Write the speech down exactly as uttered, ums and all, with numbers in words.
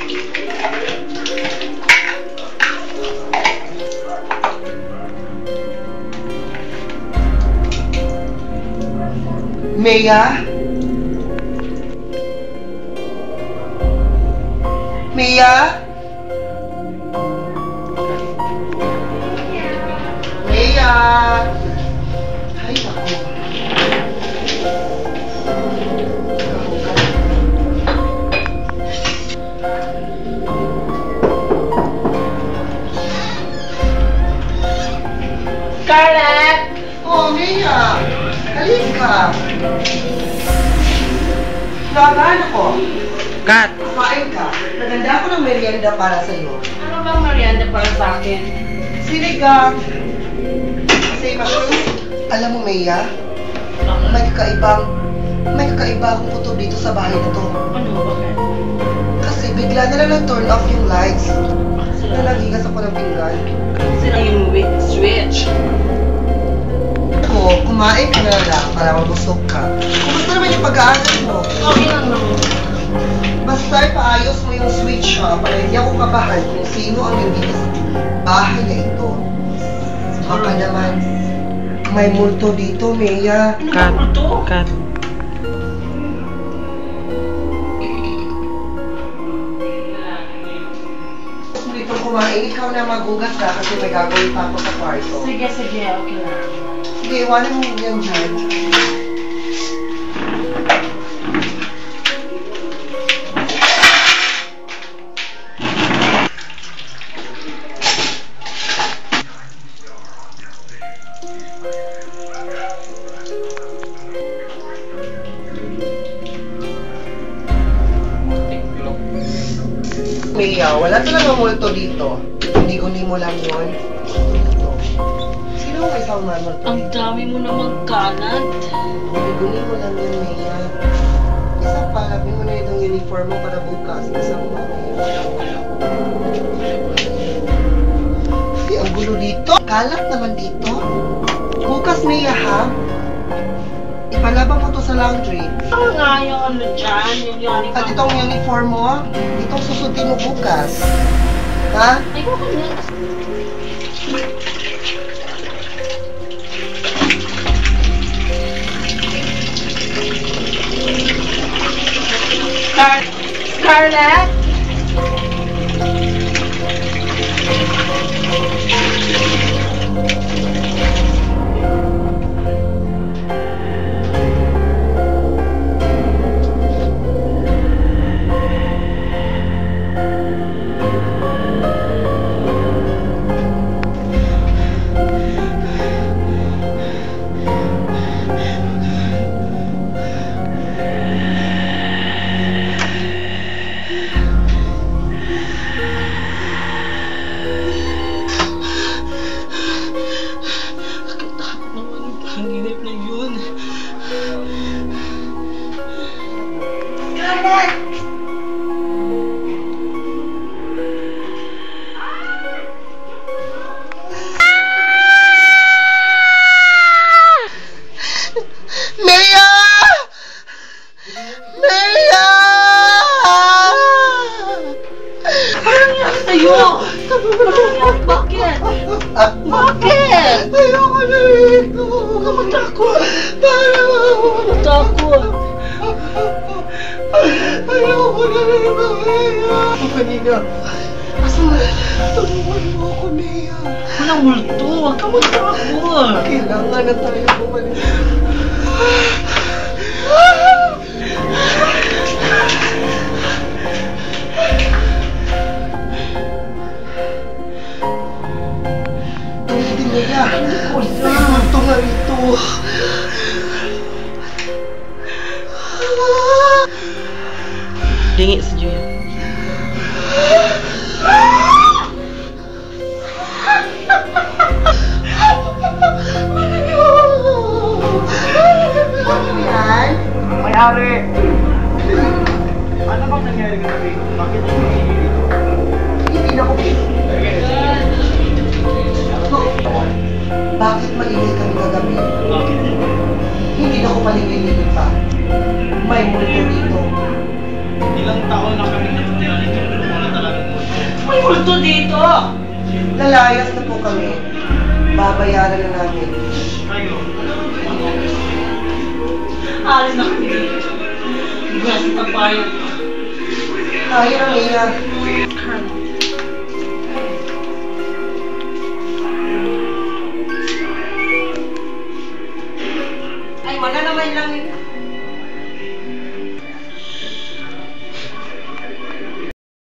Mia? Mia? Mia? Ay, ako. Scarlett! Oh, Mia! Halika! Laban ako. Kat! Kumain ka. Naganda ako ng merienda para sa'yo. Ano bang merienda para sa akin? Sinigang. Say mushrooms. Alam mo, Mia, may kakaibang, may kakaiba akong puto dito sa bahay na to. Ano? Bakit? Kasi bigla na lang nag-turn off yung lights. Na naghigas ako ng pinggan. Sila yung switch. Ako, kumain ka na lang para mabusog ka. Kumusta naman yung pag-aaral mo? Okay lang naman. Basta ipaayos mo yung switch ha, para hindi ako kabahan kung sino ang nandito sa bahay na ito. Baka naman, may multo dito, Mia. Kat! Ano to? Kat! Dito kumain, ikaw na magugas ka kasi may gagawin pa ako sa kwarto. Sige, sige. Okay lang. Sige, iwanan mo yan dyan. Mia, wala talaga multo dito. Guni-guni mo lang yun. Dito. Sino ang isang multo Ang dito? dami mo namang kalat. Guni-guni mo lang yun, Mia. Isang palapin mo na itong uniform mo para bukas. Isang mamaya. Ay, ang gulo dito. Kalat naman dito. Bukas, Mia, ha? Ipalabang mo to sa laundry. Ano nga yung ano dyan? Yung yoni At itong uniform mo, itong susutin mo bukas. Ha? Ay, ko ka na. Scar Scarlett? Hanginip na yun. Scarlett! Mia! Mia! Ano nangyari sa'yo? Ano nangyari? Bakit? Bakit? Ayoko na rito! Huwag ka matakot. Parang ako Matakot. Ayoko na rito, Mia! Ang kanina. Asan? Tulungan mo ako, Mia. Walang multo. Huwag ka matakot. Kailangan na tayo bumalik. Tulitin mo yan. Ito nga ito. Dingi sa Julia. Yan. Mayari! Ano bang nangyari kagabi? Bakit hindi hindi dito? Hindi na ko Bakit maingay kami kagabi? Bakit? Hindi na ko paligid-ligid pa. May multo dito. Ilang taon na kami natutira dito. Wala multo dito? Lalayas na po kami. Babayaran na namin. Alis na kami dito. Hindi ko nasa pagbayad. Tayo na, Mia. Ay, wala naman lang